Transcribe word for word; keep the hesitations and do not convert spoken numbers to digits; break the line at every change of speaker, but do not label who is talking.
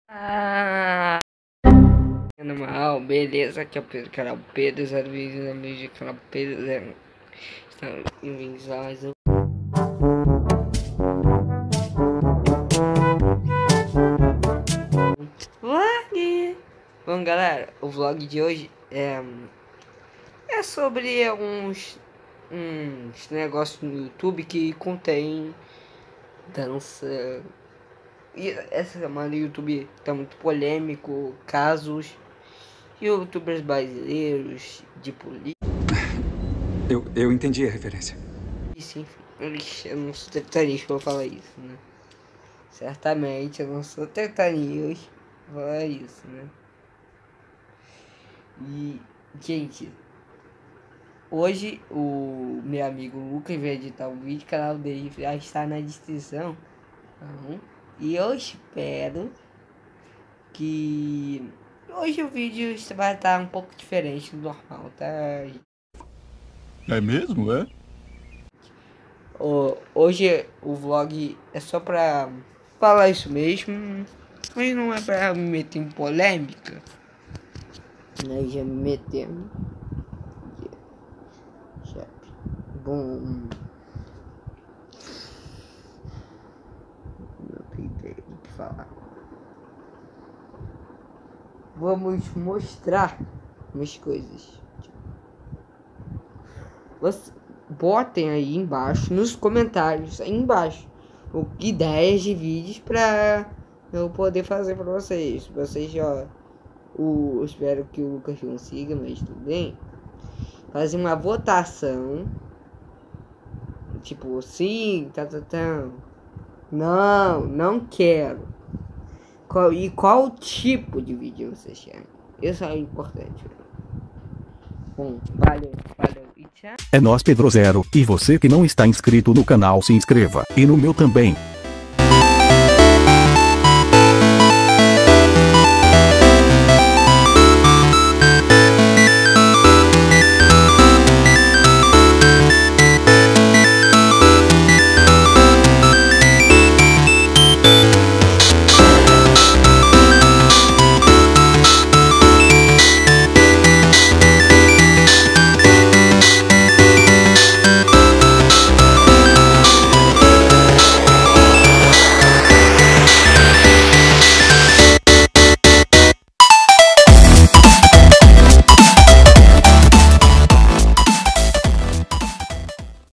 Ah, normal, beleza, aqui é o Pedro, canal Pedro zero vídeos, no vídeo canal Pedro zero. Estamos em mais um vlog. Bom, galera, o vlog de hoje é é sobre uns uns negócios no YouTube que contém dança. E essa semana o YouTube tá muito polêmico, casos, youtubers brasileiros de política.
Eu, eu entendi a referência.
Sim, eu não sou tetanista pra falar isso, né? Certamente eu não sou tetanista pra falar isso, né? E, gente, hoje o meu amigo Lucas vai editar o vídeo, o canal dele já está na descrição. Uhum. E eu espero que hoje o vídeo vai estar um pouco diferente do normal, tá?
É mesmo, é?
Hoje o vlog é só pra falar isso mesmo, mas não é pra me meter em polêmica. Aí já me metemos. Já. Bom. Não tem ideia do que falar. Vamos mostrar umas coisas. Você, botem aí embaixo, nos comentários, aí embaixo, ideias de vídeos pra eu poder fazer pra vocês. Vocês, ó, o, eu espero que o Lucas consiga, mas tudo bem. Fazer uma votação. Tipo, sim, tá, tá, tá. Não, não quero. Qual, e qual tipo de vídeo vocês querem? Isso é importante. Bom, valeu, valeu e tchau.
É nós, Pedro Zero, e você que não está inscrito no canal, se inscreva, e no meu também.